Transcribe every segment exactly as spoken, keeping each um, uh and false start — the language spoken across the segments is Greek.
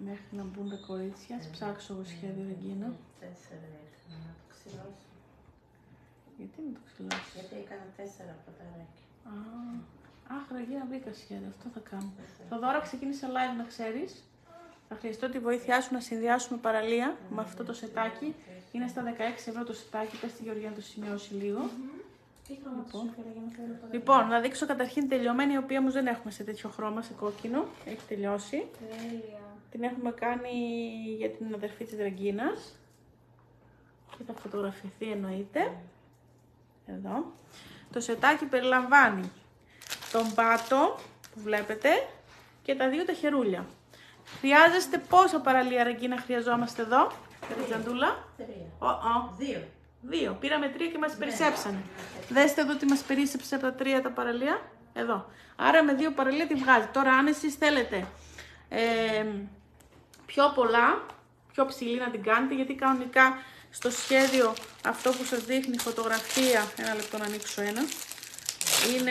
Μέχρι να μπουν τα κορίτσια, ας ψάξω εγώ σχέδιο Ρεγκίνα. Τέσσερα ήρθα να το ξυλώσω. Γιατί να το ξυλώσεις? Γιατί έκανα τέσσερα ποταράκια. Α, αχ, Ρεγκίνα, βρήκα σχέδιο, αυτό θα κάνω. Θοδώρα, ξεκίνησε live να ξέρεις. Θα χρειαστώ τη βοήθειά σου να συνδυάσουμε παραλία mm. με αυτό το σετάκι. Είναι στα δεκαέξι ευρώ το σετάκι, πες στη Γεωργία να το σημειώσει λίγο. Τι χρώμα του έφερα για να θέλω παραλία? Λοιπόν, να δείξω καταρχήν τελειωμένη, η οποία όμως δεν έχουμε σε τέτοιο χρώμα, σε κόκκινο. Έχει τελειώσει. Τέλεια. Την έχουμε κάνει για την αδερφή της Ρεγκίνας. Και θα φωτογραφηθεί εννοείται. Εδώ. Το σετάκι περιλαμβάνει τον πάτο που βλέπετε και τα δύο τα χερούλια. Χρειάζεστε πόσα παραλία Ρεγκίνα χρειαζόμαστε εδώ? Τρία. Τρία. Oh, oh. Δύο. Δύο. Πήραμε τρία και μας περισσέψανε. Δέστε εδώ τι μας περίσσεψε από τα τρία τα παραλία. Εδώ. Άρα με δύο παραλία τη βγάζει. Τώρα αν εσείς θέλετε ε, πιο πολλά, πιο ψηλή να την κάνετε, γιατί κανονικά στο σχέδιο αυτό που σας δείχνει η φωτογραφία, ένα λεπτό να ανοίξω ένα, είναι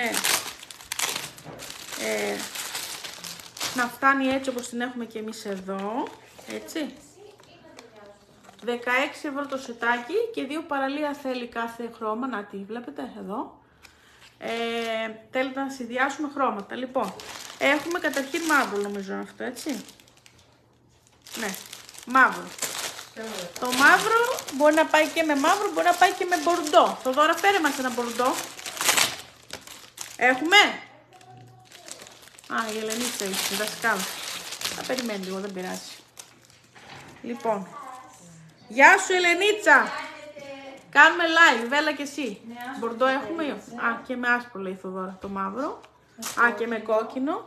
ε, να φτάνει έτσι όπως την έχουμε και εμείς εδώ, έτσι. δεκαέξι ευρώ το σετάκι και δύο παραλία θέλει κάθε χρώμα, να τη βλέπετε εδώ. Ε, θέλετε να συνδυάσουμε χρώματα. Λοιπόν, έχουμε καταρχήν μαύρο νομίζω αυτό, έτσι. Ναι, μαύρο. Το μαύρο μπορεί να πάει και με μαύρο, μπορεί να πάει και με μπορντό. Θοδώρα, φέρε μας ένα μπορντό. Έχουμε. Α, η Ελενίτσα είσαι, δασκάλα. Θα περιμένει λίγο, δεν πειράζει. Λοιπόν, γεια σου Ελενίτσα. Κάνουμε live, Βέλα και εσύ. Ναι, μπορντό έχουμε. Α, και με άσπρο λέει η Θοδώρα, το μαύρο. Α, και με κόκκινο.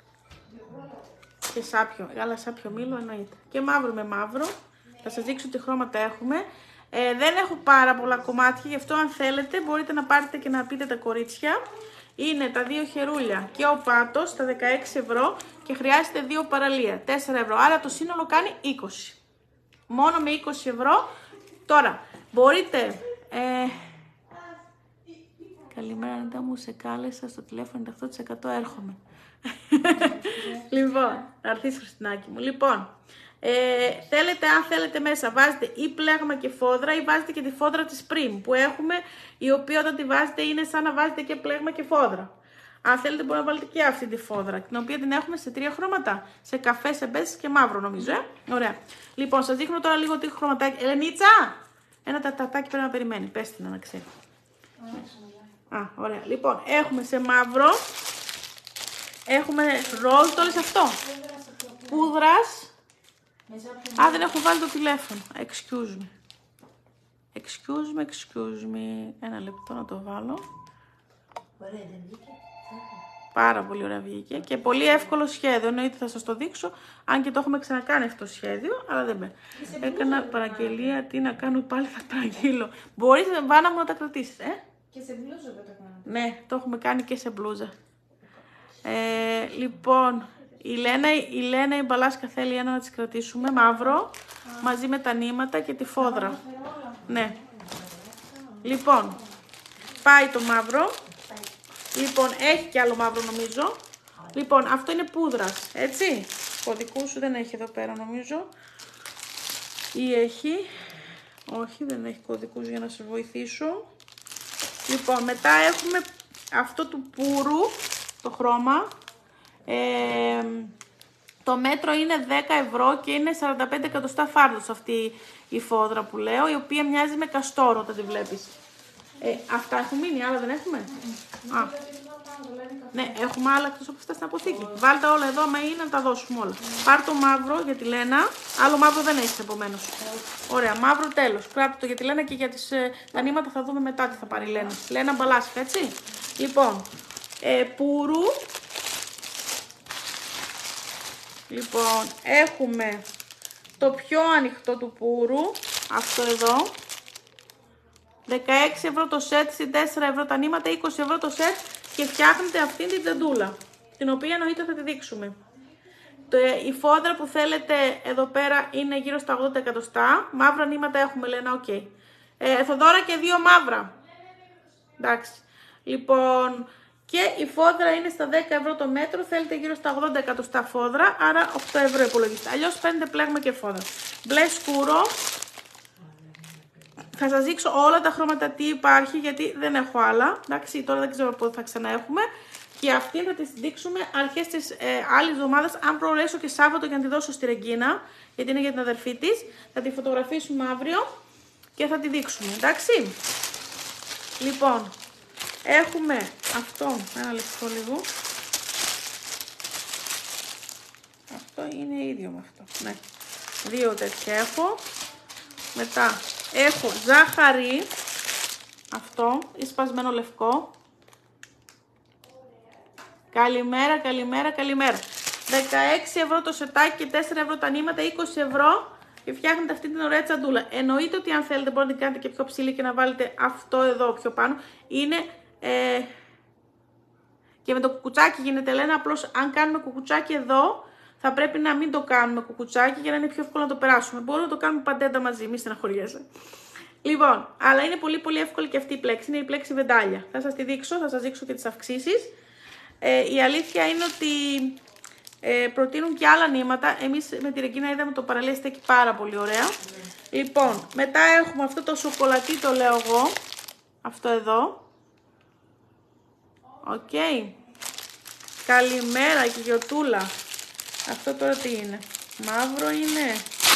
Και σάπιο, αλλά σάπιο μήλο εννοείται. Και μαύρο με μαύρο. Θα σας δείξω τι χρώματα έχουμε. Ε, δεν έχω πάρα πολλά κομμάτια, γι' αυτό αν θέλετε μπορείτε να πάρετε και να πείτε τα κορίτσια. Είναι τα δύο χερούλια και ο πάτος, τα δεκαέξι ευρώ και χρειάζεται δύο παραλία, τέσσερα ευρώ. Άρα το σύνολο κάνει είκοσι. Μόνο με είκοσι ευρώ. Τώρα, μπορείτε... Ε, καλημέρα, Νίτα μου, σε κάλεσα στο τηλέφωνο ενενήντα οκτώ τοις εκατό, έρχομαι. Λοιπόν, να έρθεις Χριστινάκη μου. Λοιπόν, ε, θέλετε, αν θέλετε μέσα βάζετε ή πλέγμα και φόδρα ή βάζετε και τη φόδρα της Prim που έχουμε, η οποία όταν τη βάζετε είναι σαν να βάζετε και πλέγμα και φόδρα. Αν θέλετε μπορείτε να βάλετε και αυτή τη φόδρα, την οποία την έχουμε σε τρία χρώματα, σε καφέ, σε μπέζ και μαύρο νομίζω, ε? Ωραία. Λοιπόν, σας δείχνω τώρα λίγο τι χρωματάκι. Ελενίτσα! Ένα τατατάκι πρέπει να περιμένει, πες την να ξέρει. Α, ωραία. Λοιπόν, έχουμε σε μαύρο, έχουμε ροζ, το λες αυτό, πούδρας. Α, δεν έχω βάλει το τηλέφωνο. Excuse me. Excuse me, excuse me. Ένα λεπτό να το βάλω. Ωραία, δεν βγήκε. Πάρα πολύ ωραία βγήκε και πολύ εύκολο σχέδιο. Εννοείται θα σας το δείξω, αν και το έχουμε ξανακάνει αυτό το σχέδιο, αλλά δεν με. Έκανα παραγγελία, τι να κάνω πάλι, θα παραγγείλω. Μπορείς, Βάνα μου, να τα κρατήσεις, ε? Και σε μπλούζα δεν το κάνω. Ναι, το έχουμε κάνει και σε μπλούζα. Ε, λοιπόν, η Λένα, η Λένα η Μπαλάσκα θέλει ένα να τις κρατήσουμε, μαύρο, Α. μαζί με τα νήματα και τη φόδρα. Ναι. Λοιπόν, πάει το μαύρο. Λοιπόν, έχει και άλλο μαύρο νομίζω. Λοιπόν, αυτό είναι πούδρας, έτσι. Κωδικού σου δεν έχει εδώ πέρα νομίζω. Ή έχει. Όχι, δεν έχει κωδικούς για να σε βοηθήσω. Λοιπόν, μετά έχουμε αυτό του πούρου, το χρώμα. Ε, το μέτρο είναι δέκα ευρώ και είναι σαράντα πέντε εκατοστά φάρδος αυτή η φόδρα που λέω, η οποία μοιάζει με καστόρο όταν τη βλέπεις. Ε, αυτά έχουν μείνει, άλλα δεν έχουμε. Mm. Α. Ναι, έχουμε άλλα εκτός από αυτά στην αποθήκη. Βάλτε όλα εδώ, μα ή να τα δώσουμε όλα. Mm. Πάρ' το μαύρο για τη Λένα. Άλλο μαύρο δεν έχεις επομένως. Mm. Ωραία, μαύρο τέλος. Κράτε το για τη Λένα και για τις, ε, τα νήματα θα δούμε μετά τι θα πάρει η Λένα. Λένα Μπαλάσκα, έτσι. Λοιπόν, ε, πούρου. Λοιπόν, έχουμε το πιο ανοιχτό του πούρου. Αυτό εδώ. δεκαέξι ευρώ το σετ, συν τέσσερα ευρώ τα νήματα, είκοσι ευρώ το σετ και φτιάχνετε αυτήν την τζαντούλα, την οποία εννοείται θα τη δείξουμε. Το, η φόδρα που θέλετε εδώ πέρα είναι γύρω στα ογδόντα εκατοστά, μαύρα νήματα έχουμε, λένε, οκ. Okay. Ε, Θοδώρα και δύο μαύρα. Εντάξει. Λοιπόν, Και η φόδρα είναι στα δέκα ευρώ το μέτρο, θέλετε γύρω στα ογδόντα εκατοστά φόδρα, άρα οκτώ ευρώ υπολογιστά. Αλλιώς παίρνετε πλέγμα και φόδρα. Μπλε σκούρο. Θα σας δείξω όλα τα χρώματα τι υπάρχει, γιατί δεν έχω άλλα. Εντάξει, τώρα δεν ξέρω πότε θα ξανά έχουμε. Και αυτή θα τη δείξουμε αρχές της ε, άλλης εβδομάδας, αν προλέσω και Σάββατο για να τη δώσω στη Ρεγκίνα, γιατί είναι για την αδερφή της. Θα τη φωτογραφίσουμε αύριο και θα τη δείξουμε, εντάξει. Λοιπόν, έχουμε αυτό, ένα λεπτό λίγο. Αυτό είναι ίδιο με αυτό, ναι. Δύο τέτοια έχω. Μετά έχω ζάχαρη, αυτό, σπασμένο λευκό. Καλημέρα, καλημέρα, καλημέρα. δεκαέξι ευρώ το σετάκι και τέσσερα ευρώ τα νήματα, είκοσι ευρώ και φτιάχνετε αυτή την ωραία τσαντούλα. Εννοείται ότι αν θέλετε μπορείτε να την κάνετε και πιο ψηλή και να βάλετε αυτό εδώ πιο πάνω. Είναι ε, και με το κουκουτσάκι γίνεται, λένε, απλώς αν κάνουμε κουκουτσάκι εδώ θα πρέπει να μην το κάνουμε κουκουτσάκι για να είναι πιο εύκολο να το περάσουμε. Μπορούμε να το κάνουμε παντέντα μαζί, μη στεναχωριέσαι. Λοιπόν, αλλά είναι πολύ πολύ εύκολη και αυτή η πλέξη, είναι η πλέξη βεντάλια. Θα σας τη δείξω, θα σας δείξω και τις αυξήσεις. Ε, η αλήθεια είναι ότι ε, προτείνουν και άλλα νήματα. Εμείς με τη Ρεγκίνα είδαμε το παραλία στέκει πάρα πολύ ωραία. Mm. Λοιπόν, μετά έχουμε αυτό το σοκολατί, το λέω εγώ. Αυτό εδώ. Οκ. Okay. Καλημέρα και γιοτούλα. Αυτό τώρα τι είναι? Μαύρο είναι.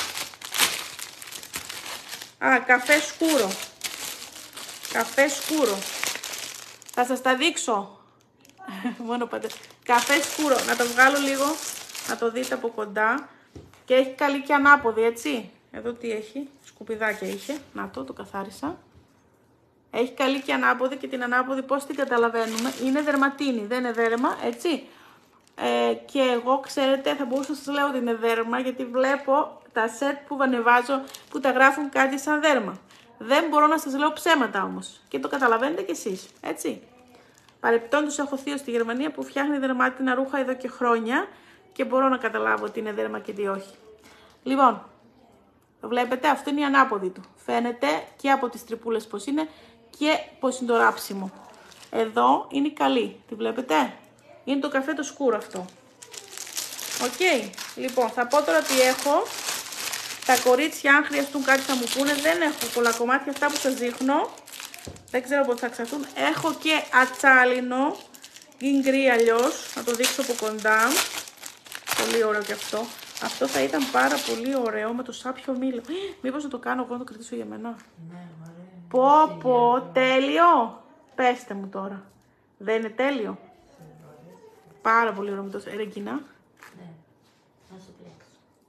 Α, καφέ σκούρο. Καφέ σκούρο. Θα σας τα δείξω. Μόνο πάτε. Καφέ σκούρο. Να το βγάλω λίγο, να το δείτε από κοντά. Και έχει καλή και ανάποδη, έτσι. Εδώ τι έχει, σκουπιδάκια είχε. Να το, το καθάρισα. Έχει καλή και ανάποδη και την ανάποδη πώς την καταλαβαίνουμε? Είναι δερματίνη, δεν είναι δέρμα, έτσι. Ε, και εγώ, ξέρετε, θα μπορούσα να σας λέω ότι είναι δέρμα, γιατί βλέπω τα σετ που ανεβάζω που τα γράφουν κάτι σαν δέρμα. Δεν μπορώ να σας λέω ψέματα όμως. Και το καταλαβαίνετε κι εσείς, έτσι. Παρεπτόντως έχω θείο στη Γερμανία που φτιάχνει δερμάτινα ρούχα εδώ και χρόνια και μπορώ να καταλάβω ότι είναι δέρμα και τι όχι. Λοιπόν, βλέπετε, αυτό είναι η ανάποδη του. Φαίνεται και από τις τρυπούλες πως είναι και πως είναι το ράψιμο. Εδώ είναι η καλή, τη βλέπετε. Είναι το καφέ το σκούρο αυτό. Οκ, okay. Λοιπόν, θα πω τώρα τι έχω. Τα κορίτσια, αν χρειαστούν κάτι θα μου πούνε. Δεν έχω πολλά κομμάτια, αυτά που σας δείχνω. Δεν ξέρω πότε θα ξαφθούν. Έχω και ατσάλινο, γκρι αλλιώς, να το δείξω από κοντά. Πολύ ωραίο και αυτό. Αυτό θα ήταν πάρα πολύ ωραίο με το σάπιο μήλο. Μήπως να το κάνω εγώ να το κρατήσω για μένα? Ναι, ωραία. Πω πω, τέλειο. Πέστε μου τώρα. Δεν είναι τέλειο? Πάρα πολύ ωραίο με το Ρεγκίνα. Ναι, θα σου πλέξω.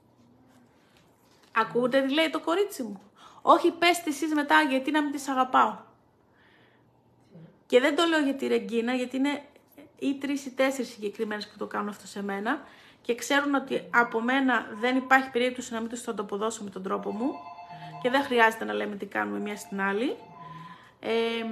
Ακούτε τι λέει το κορίτσι μου? Όχι, πέστε εσείς μετά, γιατί να μην τις αγαπάω. Και δεν το λέω για τη Ρεγκίνα, γιατί είναι ή τρεις ή τέσσερις συγκεκριμένες που το κάνουν αυτό σε μένα και ξέρουν ότι από μένα δεν υπάρχει περίπτωση να μην τους το ανταποδώσω με τον τρόπο μου και δεν χρειάζεται να λέμε τι κάνουμε μία στην άλλη. Ε,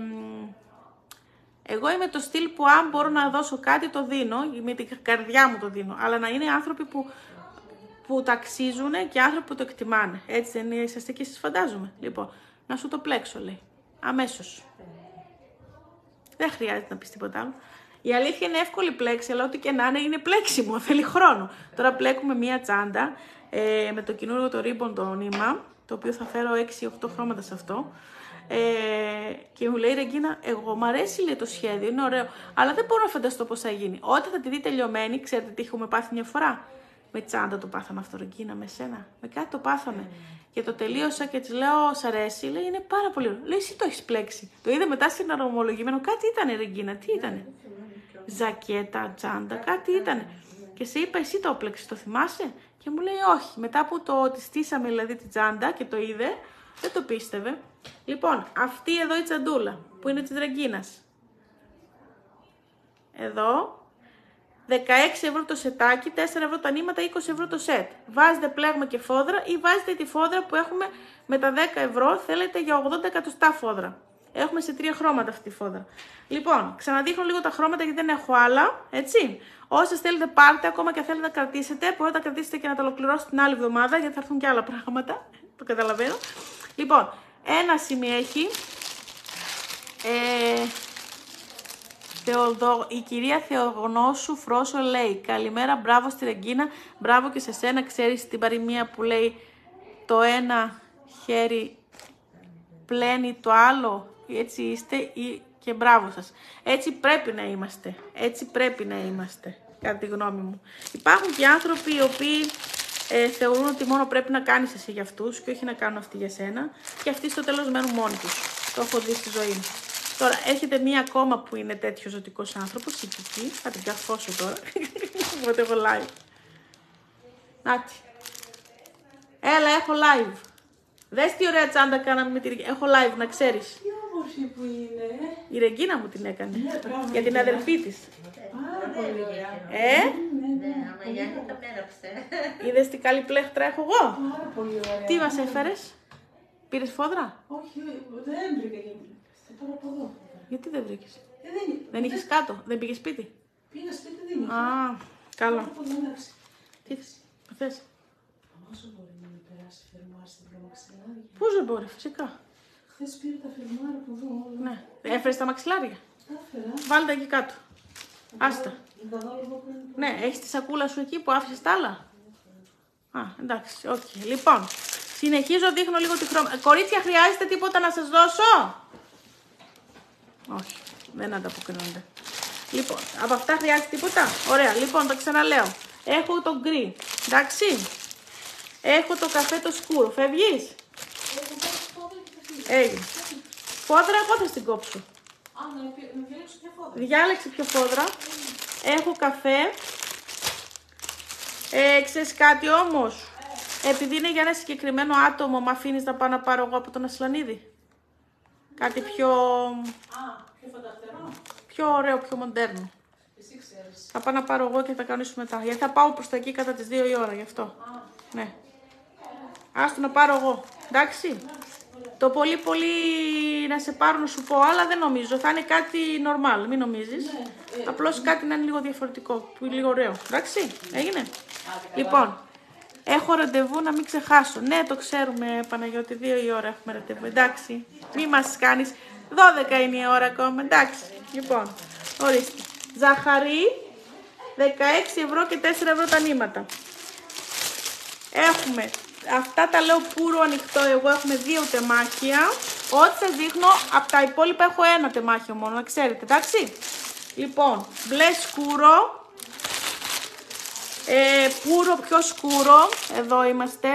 εγώ είμαι το στυλ που αν μπορώ να δώσω κάτι το δίνω, με την καρδιά μου το δίνω, αλλά να είναι άνθρωποι που, που τα αξίζουν και άνθρωποι που το εκτιμάνε. Έτσι δεν είσαστε και εσείς, φαντάζομαι? Λοιπόν, να σου το πλέξω, λέει, αμέσως. Δεν χρειάζεται να πεις τίποτα άλλο. Η αλήθεια είναι εύκολη πλέξη, αλλά ό,τι και να είναι είναι πλέξιμο, θέλει χρόνο. Τώρα πλέκουμε μία τσάντα ε, με το καινούργιο το ribbon το νήμα, το οποίο θα φέρω έξι οκτώ χρώματα σε αυτό. Ε, και μου λέει η Ρεγκίνα, εγώ μ' αρέσει, λέει, το σχέδιο, είναι ωραίο, αλλά δεν μπορώ να φανταστώ πώς θα γίνει. Όταν θα τη δει τελειωμένη, ξέρετε τι έχουμε πάθει μια φορά? Με τσάντα το πάθαμε αυτό, Ρεγκίνα, με σένα. Με κάτι το πάθαμε. Mm. Και το τελείωσα και της λέω, σ' αρέσει? Λέει, είναι πάρα πολύ ωραίο. Λέει, εσύ το έχεις πλέξει. Το είδε μετά στην αρμολογημένο. Κάτι ήτανε, Ρεγκίνα, τι ήτανε? Ζακέτα, τσάντα, κάτι ήτανε. Και σε είπα, εσύ το έπλεξες, το θυμάσαι? Και μου λέει, όχι. Μετά που το τη στήσαμε δηλαδή την τσάντα και το είδε, δεν το πίστευε. Λοιπόν, αυτή εδώ η τσαντούλα που είναι της Ρεγκίνας. Εδώ. δεκαέξι ευρώ το σετάκι, τέσσερα ευρώ τα νήματα, είκοσι ευρώ το σετ. Βάζετε πλέγμα και φόδρα ή βάζετε τη φόδρα που έχουμε με τα δέκα ευρώ, θέλετε για ογδόντα εκατοστά φόδρα. Έχουμε σε τρία χρώματα αυτή τη φόδρα. Λοιπόν, ξαναδείχνω λίγο τα χρώματα γιατί δεν έχω άλλα, έτσι. Όσες θέλετε πάρτε, ακόμα και αν θέλετε να κρατήσετε, μπορείτε να κρατήσετε και να τα ολοκληρώσετε την άλλη εβδομάδα, γιατί θα έρθουν και άλλα πράγματα, το καταλαβαίνω. Λοιπόν, ένα σημείο έχει. Ε, Θεοδο... Η κυρία Θεογνώσου Φρόσο λέει καλημέρα, μπράβο στη Ρεγκίνα, μπράβο και σε σένα. Ξέρεις την παροιμία που λέει το ένα χέρι πλένει το άλλο, έτσι είστε ή... και μπράβο σας. Έτσι πρέπει να είμαστε, έτσι πρέπει να είμαστε, κατά τη γνώμη μου. Υπάρχουν και άνθρωποι οι οποίοι ε, θεωρούν ότι μόνο πρέπει να κάνεις εσύ για αυτούς και όχι να κάνουν αυτοί για σένα και αυτοί στο τέλος μένουν μόνοι τους. Το έχω δει στη ζωή μου. Τώρα έρχεται μία ακόμα που είναι τέτοιο ζωτικός άνθρωπος, η Κική, θα την καθώσω τώρα, οπότε έχω live. Νάτι. Έλα, έχω live. Δες τι ωραία τσάντα κάναμε με τη Ρεγκίνα. Έχω live, να ξέρεις. Τι όμορφη που είναι. Η Ρεγκίνα μου την έκανε. Ναι, μπράβο, για την αδελφή της. Πάρα πολύ ωραία. Ε, Ναι, άμα η Γιάννη τα πέραψε. είδες τι καλή πλέχτρα έχω εγώ. Πάρα πολύ ωραία. Τι μας έφερες, πήρες φόδρα. Όχι, δεν βρήκα γιατί. Θα πάρω από εδώ. Γιατί δεν βρήκες. Ε, δεν, Δεν είχες κάτω, δεν πήγες σπίτι. πήγα σπίτι, δεν είχα. Α, καλά. Από εδώ, εντάξει. Τι θες. Όσο μπορεί να με περάσει φερμάρ στην προμαξιλάρια. Πού δεν μπορεί, φυσικά. Χθες πήρε τα φερμάρ από εδώ όλα. Ναι, έφερες τα μαξιλάρια. Τα έφερα. Βάλτε εκεί κάτω. Άστα. Θα δω λίγο πριν. Ναι, έχεις τη σακούλα σου εκεί που άφησες τα άλλα. Α, εντάξει, οκ. Λοιπόν, συνεχίζω, δείχνω λίγο τη χρώμα. Κορίτσια, χρειάζεται τίποτα να σας δώσω. Όχι, δεν ανταποκρίνονται. Λοιπόν, από αυτά χρειάζεται τίποτα. Ωραία, λοιπόν, το ξαναλέω. Έχω το γκρι, εντάξει. Έχω το καφέ το σκούρο. Φεύγεις. Έγινε. Φόδρα, εγώ θα στην κόψω. Α, να διαλέξω ποια φόδρα. Διάλεξε πιο φόδρα. Έχω καφέ. Ε, ξέρεις κάτι όμως. Επειδή είναι για ένα συγκεκριμένο άτομο, μ' αφήνεις να πάω να πάρω εγώ από τον Ασλανίδη. Κάτι πιο... Α, πιο φανταστερό. πιο ωραίο, πιο μοντέρνο. Εσύ ξέρεις. Θα πάω να πάρω εγώ και θα κανονίσουμε μετά. Γιατί θα πάω προς τα εκεί κατά τις δύο η ώρα, γι' αυτό. Ναι. Άστο να πάρω εγώ. Εντάξει. Το πολύ πολύ να σε πάρω να σου πω, αλλά δεν νομίζω. Θα είναι κάτι normal, μην νομίζεις. Ναι, ε, Απλώς κάτι να είναι λίγο διαφορετικό, που είναι λίγο ωραίο. Εντάξει, έγινε. Λοιπόν, έχω ραντεβού να μην ξεχάσω. Ναι, το ξέρουμε, Παναγιώτη, δύο η ώρα έχουμε ραντεβού. Εντάξει, μη μας κάνεις. δώδεκα είναι η ώρα ακόμα, εντάξει. Λοιπόν, ορίστε. Ζαχαρή, δεκαέξι ευρώ και τέσσερα ευρώ τα νήματα. Έχουμε, αυτά τα λέω πουρο ανοιχτό, εγώ έχουμε δύο τεμάχια. Ό,τι σας δείχνω, από τα υπόλοιπα έχω ένα τεμάχιο μόνο, να ξέρετε, εντάξει. Λοιπόν, μπλε σκούρο, ε, πουρο πιο σκούρο, εδώ είμαστε.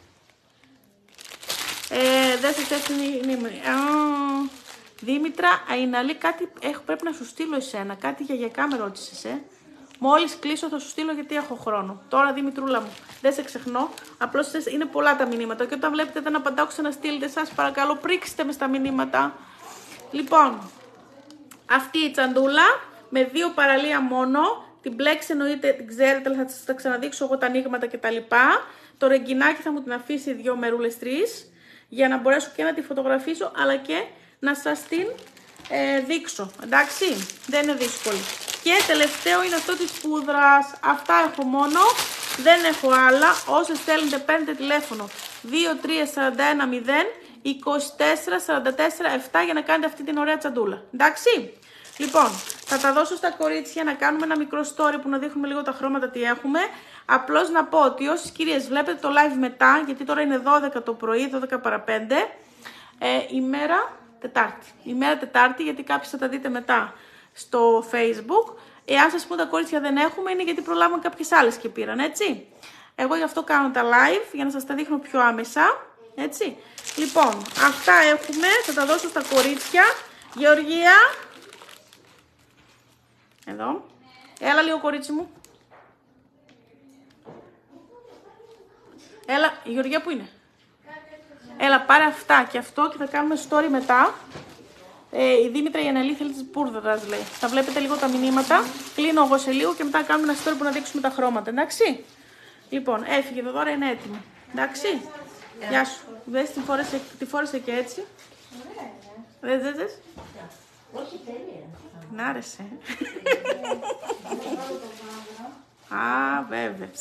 Ε, δεν σας έφυγε, Δήμητρα, Αϊναλή, κάτι έχω, πρέπει να σου στείλω εσένα, κάτι για γιακά με ρώτησες, ε. Μόλις κλείσω θα σου στείλω γιατί έχω χρόνο. Τώρα Δημητρούλα μου, δεν σε ξεχνώ. Απλώς είναι πολλά τα μηνύματα και όταν βλέπετε δεν απαντάω, ξαναστείλτε. Σας παρακαλώ, πρίξτε με στα μηνύματα. Λοιπόν, αυτή η τσαντούλα με δύο παραλία μόνο. Την μπλέξη εννοείται, την ξέρετε, αλλά θα σας τα ξαναδείξω εγώ τα ανοίγματα κτλ. Το ρεγκινάκι θα μου την αφήσει δύο μερούλες τρεις για να μπορέσω και να τη φωτογραφίσω αλλά και να σας την ε, δείξω. Εντάξει, δεν είναι δύσκολη. Και τελευταίο είναι αυτό της πούδρας. Αυτά έχω μόνο, δεν έχω άλλα. Όσες θέλετε παίρνετε τηλέφωνο δύο τρία τέσσερα ένα μηδέν είκοσι τέσσερα σαράντα τέσσερα επτά για να κάνετε αυτή την ωραία τσαντούλα. Εντάξει. Λοιπόν, θα τα δώσω στα κορίτσια να κάνουμε ένα μικρό story που να δείχνουμε λίγο τα χρώματα τι έχουμε. Απλώς να πω ότι όσες κυρίες βλέπετε το live μετά, γιατί τώρα είναι δώδεκα το πρωί, δώδεκα παρά πέντε, ε, ημέρα Τετάρτη. Ημέρα Τετάρτη, γιατί κάποιοι θα τα δείτε μετά στο Facebook. Εάν σας πω τα κορίτσια δεν έχουμε, είναι γιατί προλάβουν κάποιες άλλες και πήραν, έτσι. Εγώ γι' αυτό κάνω τα live, για να σας τα δείχνω πιο άμεσα, έτσι. Λοιπόν, αυτά έχουμε, θα τα δώσω στα κορίτσια. Γεωργία. Εδώ. Έλα λίγο κορίτσι μου. Έλα, η Γεωργία που είναι. Έλα, πάρε αυτά και αυτό και θα κάνουμε story μετά. Ε, η Δήμητρα η Αναλή θέλει της πούρδρας, λέει. Θα βλέπετε λίγο τα μηνύματα. Κλείνω εγώ σε λίγο και μετά κάνουμε ένα story που να δείξουμε τα χρώματα, εντάξει. Λοιπόν, έφυγε εδώ, τώρα είναι έτοιμο. Εντάξει. Yeah. Γεια σου. Δες, τη φόρεσε, τη φόρεσε και έτσι. Δες, δες, δες. Όχι, τέλεια. Την άρεσε. Α, βέβαια.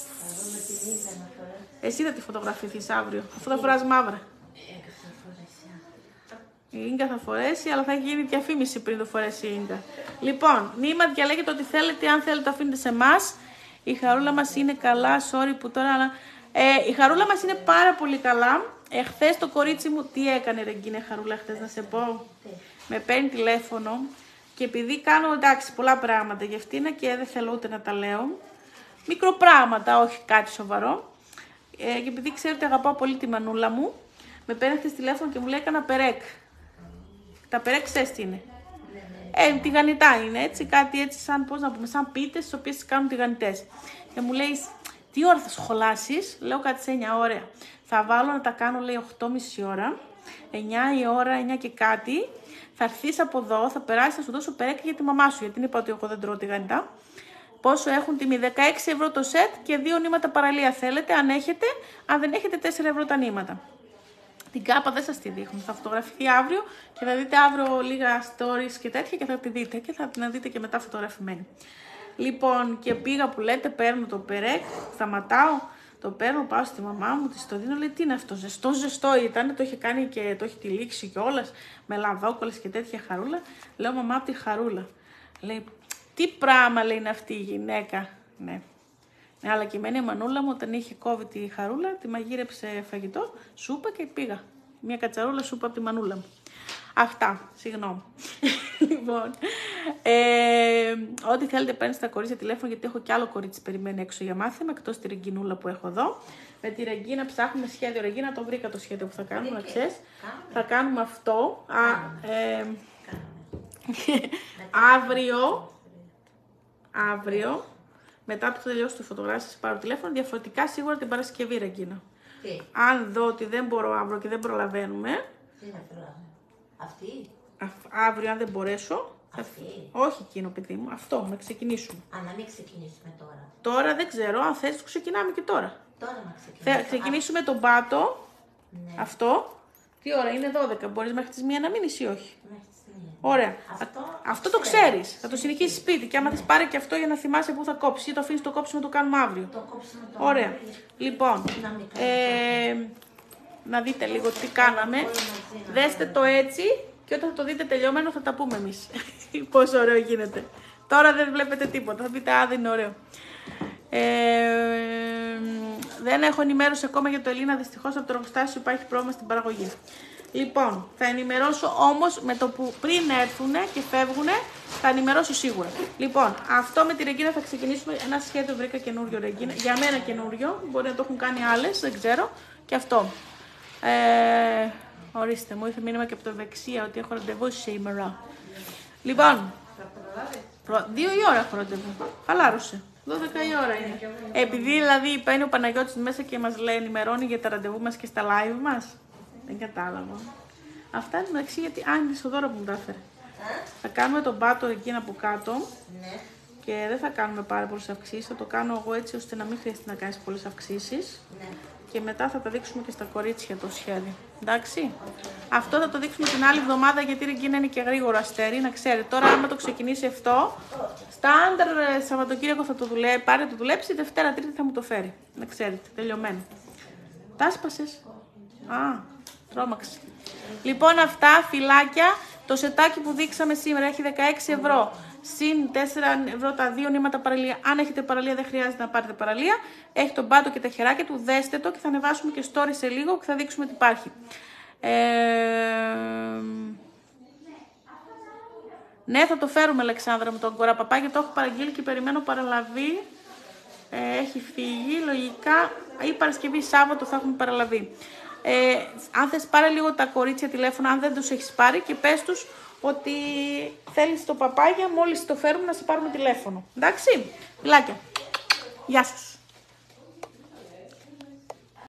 Εσύ θα τη φωτογραφηθείς αύριο, αφού θα φοράς μαύρα. Η Ίγκα θα φορέσει, αλλά θα γίνει διαφήμιση πριν το φορέσει η Ίγκα. Λοιπόν, νήμα διαλέγετε ό,τι θέλετε, αν θέλετε το αφήνετε σε εμάς. Η Χαρούλα μας είναι καλά, sorry που τώρα... Αλλά... Ε, η Χαρούλα μας είναι πάρα πολύ καλά. Εχθές το κορίτσι μου, τι έκανε ρε Γκίνε Χαρούλα χθες να σε πω. Με παίρνει τηλέφωνο και επειδή κάνω εντάξει πολλά πράγματα για αυτήν και δεν θέλω ούτε να τα λέω. Μικροπράγματα, όχι κάτι σοβαρό. Ε, και επειδή ξέρω ότι αγαπάω πολύ τη μανούλα μου, με παίρνει χθες τηλέφωνο και μου λέει έκανα περέκ. Τα περέκ ξέρεις τι είναι. Ε, τηγανιτά είναι έτσι, κάτι έτσι σαν, πώς να πούμε, σαν πίτες, τις οποίες κάνουν τηγανιτές. Και μου λέει, τι ώρα θα σχολάσεις, λέω κάτι σε εννιά ώρα. Θα βάλω να τα κάνω, λέει, οκτώ και μισή ώρα, εννιά η ώρα, εννιά και κάτι. Θα έρθεις από εδώ, θα περάσεις, θα σου δώσω περέκ για τη μαμά σου, γιατί είπα ότι εγώ δεν τρώω τηγανιτά. Πόσο έχουν τιμή, δεκαέξι ευρώ το σετ και δύο νήματα παραλία θέλετε, αν έχετε, αν δεν έχετε τέσσερα ευρώ τα νήματα. Την κάπα δεν σας τη δείχνω, θα φωτογραφηθεί αύριο και θα δείτε αύριο λίγα stories και τέτοια και θα τη δείτε και θα την δείτε και μετά φωτογραφημένη. Λοιπόν, και πήγα που λέτε, παίρνω το περέκ, σταματάω, το παίρνω, πάω στη μαμά μου, της το δίνω, λέει τι είναι αυτό, ζεστό ζεστό ήταν, το είχε κάνει και το έχει τυλίξει κιόλας, με λαδόκολλες και τέτοια Χαρούλα. Λέω μαμά από τη Χαρούλα. Λέει, τι πράγμα λέει είναι αυτή η γυναίκα. Ναι. Ναι, αλλά και εμένα η μανούλα μου όταν είχε κόβει τη Χαρούλα, τη μαγείρεψε φαγητό, σούπα και πήγα. Μια κατσαρούλα σούπα από τη μανούλα μου. Αυτά, συγγνώμη. Λοιπόν, ε, ό,τι θέλετε παίρνετε στα κορίτσια τηλέφωνο, γιατί έχω κι άλλο κορίτσι περιμένει έξω για μάθημα, εκτός τη Ρεγκινούλα που έχω εδώ. Με τη Ρεγκίνα ψάχνουμε σχέδιο. Ρεγκίνα, το βρήκα το σχέδιο που θα κάνουμε, να ξέρεις. Θα κάνουμε αυτό. Α, ε, αύριο, αύριο, μετά που θα τελειώσω τη φωτογράφηση, σας πάρω τηλέφωνο. Διαφορετικά σίγουρα την Παρασκευή, Ρεγκίνα. Τι? Αν δω ότι δεν μπορώ αύριο και δεν προλαβαίνουμε. Τι να προλάβουμε. Αυτή. Α, αύριο, αν δεν μπορέσω. Αυτή. Θα... Όχι εκείνο, παιδί μου. Αυτό, να ξεκινήσουμε. Α, να μην ξεκινήσουμε τώρα. Τώρα δεν ξέρω. Αν θες, ξεκινάμε και τώρα. Τώρα να ξεκινήσουμε. Θα ξεκινήσουμε τον πάτο. Ναι. Αυτό. Τι ώρα είναι, δώδεκα. Μπορείς μέχρι τις μία να μείνεις ή όχι. Μέχρι τις μία. Ωραία. Αυτό, Α, αυτό το ξέρεις. Θα το συνεχίσεις σπίτι. Και άμα θες πάρε και αυτό για να θυμάσαι πού θα κόψεις. Ή το αφήνεις το κόψιμο, το κάνουμε αύριο. Το κόψιμο το Ωραία. αύριο. Λοιπόν. Να μην Ε, να δείτε λίγο τι κάναμε. Δέστε το έτσι. Και όταν το δείτε τελειωμένο θα τα πούμε εμείς. Πόσο ωραίο γίνεται. Τώρα δεν βλέπετε τίποτα. Θα πείτε, α, δεν είναι ωραίο. Ε, δεν έχω ενημέρωση ακόμα για το Ελίνα. Δυστυχώς από το εργοστάσιο υπάρχει πρόβλημα στην παραγωγή. Λοιπόν, θα ενημερώσω όμως με το που πριν έρθουν και φεύγουν, θα ενημερώσω σίγουρα. Λοιπόν, αυτό με τη Ρεγκίνα θα ξεκινήσουμε. Ένα σχέδιο βρήκα καινούριο Ρεγκίνα. Για μένα καινούριο. Μπορεί να το έχουν κάνει άλλες, δεν ξέρω. Και αυτό. Ε, ορίστε, μου ήρθε μήνυμα και από το δεξιά ότι έχω ραντεβού σήμερα. Λοιπόν, προ... δύο η ώρα έχω ραντεβού. Χαλάρωσε. δώδεκα η ώρα είναι. Επειδή δηλαδή παίρνει ο Παναγιώτης μέσα και μας λέει, ενημερώνει για τα ραντεβού μας και στα live μας. Δεν κατάλαβα. Αυτά είναι μεταξύ γιατί. Α, είναι στο δώρο που μου τα έφερε. Θα κάνουμε τον πάτο εκεί από κάτω. Ναι. Και δεν θα κάνουμε πάρα πολλές αυξήσεις. Θα το κάνω εγώ έτσι ώστε να μην χρειαστεί να κάνεις πολλές αυξήσεις. Ναι. Και μετά θα τα δείξουμε και στα κορίτσια το σχέδιο. Εντάξει. Αυτό θα το δείξουμε την άλλη εβδομάδα γιατί η Ρεγκίνα είναι και γρήγορο αστέρι. Να ξέρετε. Τώρα, άμα το ξεκινήσει αυτό, στάνταρ Σαββατοκύριακο θα το δουλέψει. Πάρε το δουλέψει. Δευτέρα, Τρίτη θα μου το φέρει. Να ξέρετε. Τελειωμένο. Τα σπάσες. Α, τρόμαξε. Λοιπόν, αυτά φυλάκια. Το σετάκι που δείξαμε σήμερα έχει δεκαέξι ευρώ. Συν τέσσερα ευρώ τα δύο νήματα παραλία. Αν έχετε παραλία, δεν χρειάζεται να πάρετε παραλία. Έχει τον πάτο και τα χεράκια του. Δέστε το και θα ανεβάσουμε και story σε λίγο και θα δείξουμε τι υπάρχει. Ε... Ναι, θα το φέρουμε, Αλεξάνδρα μου, τον κοραπαπά, γιατί το έχω παραγγείλει και περιμένω παραλαβή. Ε, έχει φύγει. Λογικά ή Παρασκευή Σάββατο θα έχουμε παραλαβή. Ε, αν θες πάρε λίγο τα κορίτσια τηλέφωνα, αν δεν τους έχεις πάρει, και πες τους ότι θέλεις το παπάγια, μόλις το φέρουμε να σε πάρουμε τηλέφωνο. Εντάξει, φιλάκια. Γεια σας.